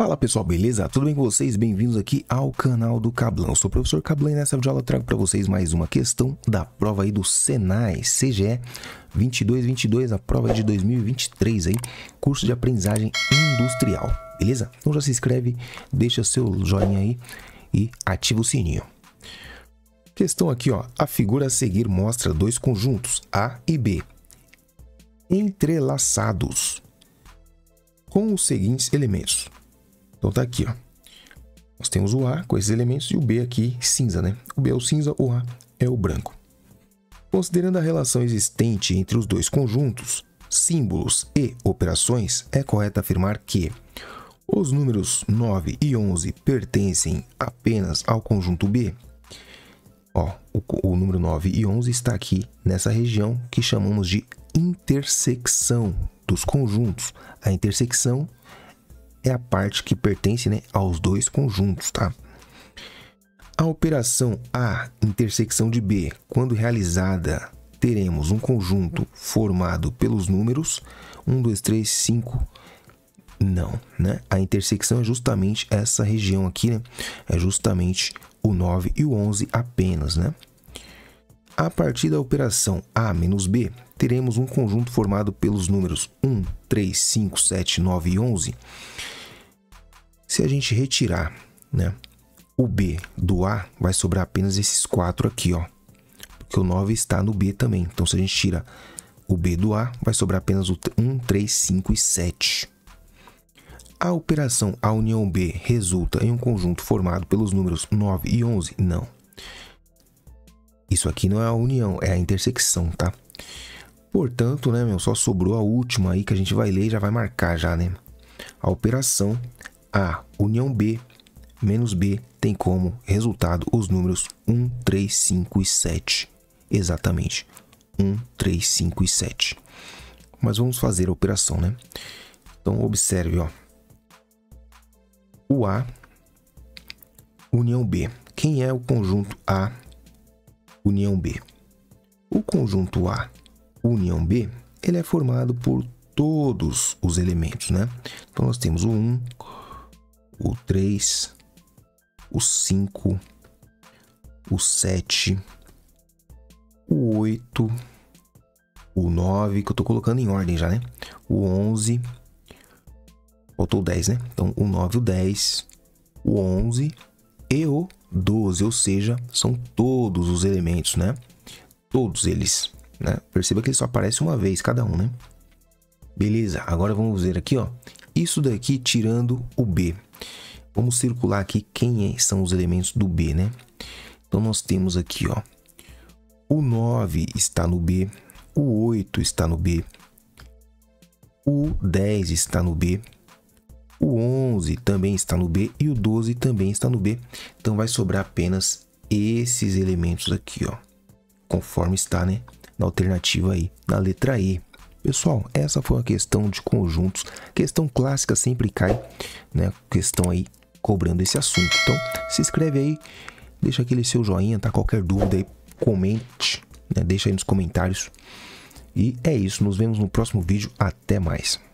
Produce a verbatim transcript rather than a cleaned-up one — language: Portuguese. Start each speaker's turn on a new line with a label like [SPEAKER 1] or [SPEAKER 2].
[SPEAKER 1] Fala pessoal, beleza? Tudo bem com vocês? Bem-vindos aqui ao canal do Cablão. Eu sou o professor Cablão e nessa videoaula eu trago para vocês mais uma questão da prova aí do Senai C G E vinte e dois vinte e dois, a prova de dois mil e vinte e três aí, curso de aprendizagem industrial, beleza? Então já se inscreve, deixa seu joinha aí e ativa o sininho. Questão aqui, ó, a figura a seguir mostra dois conjuntos A e B entrelaçados com os seguintes elementos. Então tá aqui, ó. Nós temos o A com esses elementos e o B aqui cinza, né? O B é o cinza, o A é o branco. Considerando a relação existente entre os dois conjuntos, símbolos e operações, é correto afirmar que os números nove e onze pertencem apenas ao conjunto B. Ó, o, o número nove e onze está aqui nessa região que chamamos de intersecção dos conjuntos. A intersecção é a parte que pertence, né, aos dois conjuntos, tá? A operação A intersecção de B, quando realizada, teremos um conjunto formado pelos números um, dois, três, cinco. Não, né? A intersecção é justamente essa região aqui, né? É justamente o nove e o onze apenas, né? A partir da operação A menos B, teremos um conjunto formado pelos números um, três, cinco, sete, nove e onze. Se a gente retirar, né, o B do A, vai sobrar apenas esses quatro aqui, ó. Porque o nove está no B também. Então, se a gente tira o B do A, vai sobrar apenas o um, três, cinco e sete. A operação A união B resulta em um conjunto formado pelos números nove e onze? Não. Isso aqui não é a união, é a intersecção, tá? Portanto, né, meu, só sobrou a última aí que a gente vai ler e já vai marcar já, né? A operação A união B menos B tem como resultado os números um, três, cinco e sete. Exatamente. um, três, cinco e sete. Mas vamos fazer a operação, né? Então, observe, ó. O A união B. Quem é o conjunto A união B? O conjunto A união B, ele é formado por todos os elementos, né? Então, nós temos o um, o três, o cinco, o sete, o oito, o nove, que eu tô colocando em ordem já, né? O onze, faltou o dez, né? Então, o nove, o dez, o onze e o doze, ou seja, são todos os elementos, né? Todos eles, né? Perceba que ele só aparece uma vez cada um, né? Beleza, agora vamos ver aqui, ó. Isso daqui tirando o B. Vamos circular aqui quem são os elementos do B, né? Então, nós temos aqui, ó. O nove está no B. O oito está no B. O dez está no B. O onze também está no B. E o doze também está no B. Então, vai sobrar apenas esses elementos aqui, ó. Conforme está, né? Na alternativa aí, na letra E. Pessoal, essa foi uma questão de conjuntos. Questão clássica sempre cai, né? Questão aí cobrando esse assunto. Então, se inscreve aí, deixa aquele seu joinha, tá? Qualquer dúvida aí, comente, né? Deixa aí nos comentários. E é isso, nos vemos no próximo vídeo. Até mais.